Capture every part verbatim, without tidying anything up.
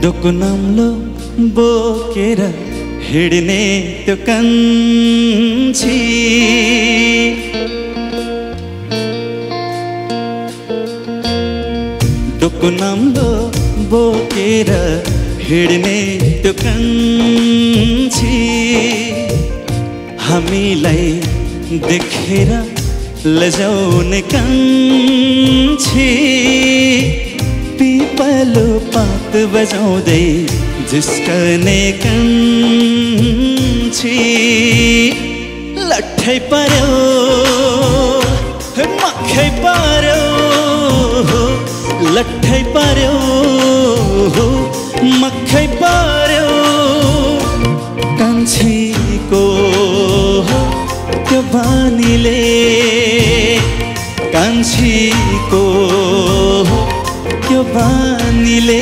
डोकुनाम्लो बोकेर हिँड्ने त्यो कान्छी डोकुनाम्लो बोकेर हिँड्ने त्यो कान्छी हामीलाई देखेर लजाउने कान्छी पिपलो पात बजाउँदै जिस्कने कान्छी लट्ठै पर्यो मक्खै पर्यो लट्ठै पर्यो मक्खै पर्यो कान्छीको त्यो बानीले कान्छीको त्यो बानीले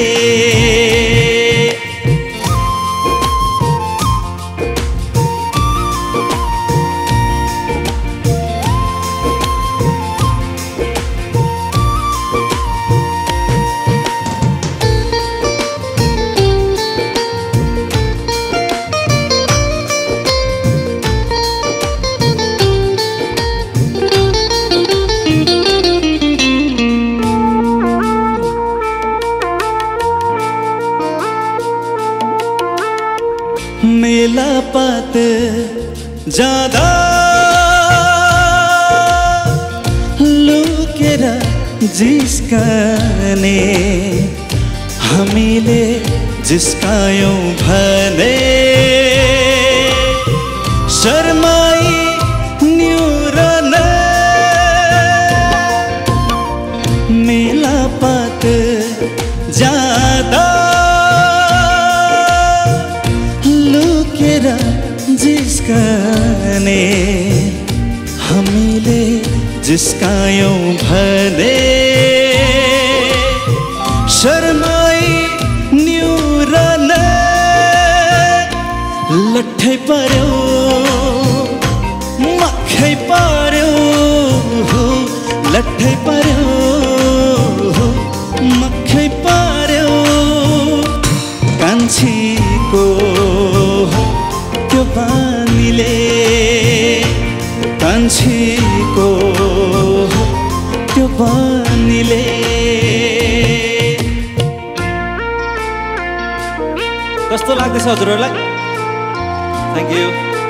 मेला पात जादा लुकेर जिस्कने हामीले जिस्कायौं भने शर्माई न्यूरन मेला पात जादा जिस्कने हामीले जिस्कायौं भने शर्माई न्यूरन लट्ठै पर्यो मक्खै पर्यो लट्ठै पर्यो मक्खै पर्यो कान्छीको त्यो बानीले कान्छीको त्यो बानीले कस्तो लाग्दैछ हजुरहरूलाई? Thank you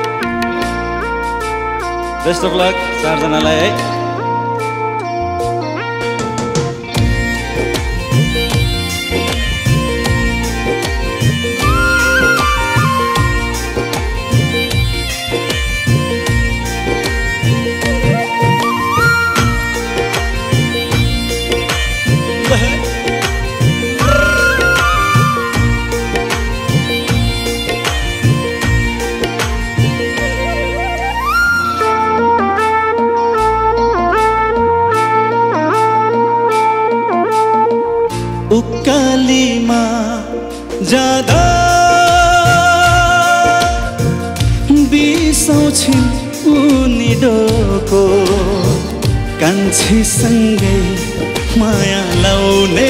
best of luck चारजनालाई है। उकालीमा जादा बिसाउँछिन् उनी डोको कान्छीसँगै माया लाउने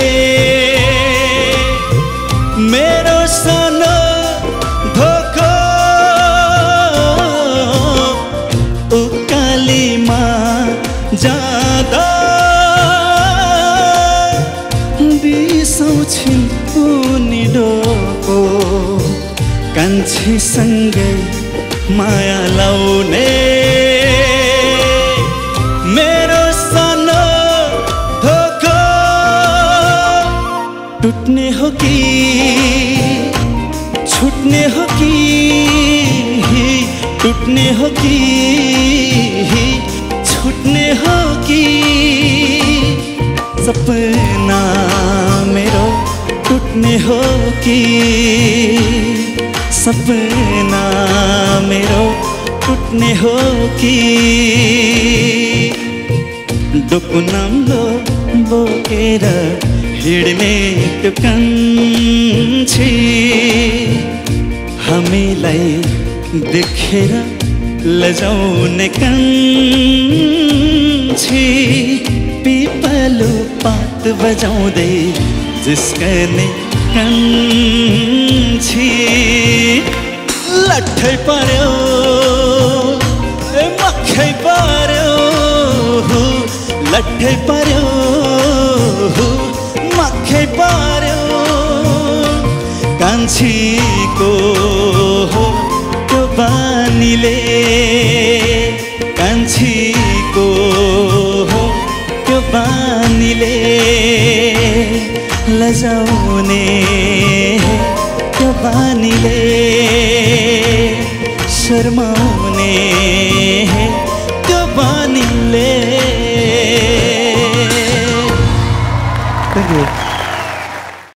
मेरो सानो धोको उकालीमा जादा बिसाउँछिन् उनी डोको कान्छीसँगै माया लाउने मेरो सानो धोको टुट्ने हो कि छुट्ने हो कि टुट्ने हो कि छुट्ने हो कि सपना मेरो टुट्ने हो कि सपना मेरो टुट्ने हो कि डोकुनाम्लो बोकेर हिँड्ने त्यो कान्छी हामीलाई देखेर लजाउने कान्छी पिपलो पात बजाउँदै जिस्कने कान्छी लट्ठै पर्यो मक्खै पर्यो लट्ठै पर्यो मक्खै पर्यो कान्छीको त्यो बानीले कान्छीको त्यो बानीले लजाउने त्यो बानीले शर्माउने त्यो बानीले। Thank you.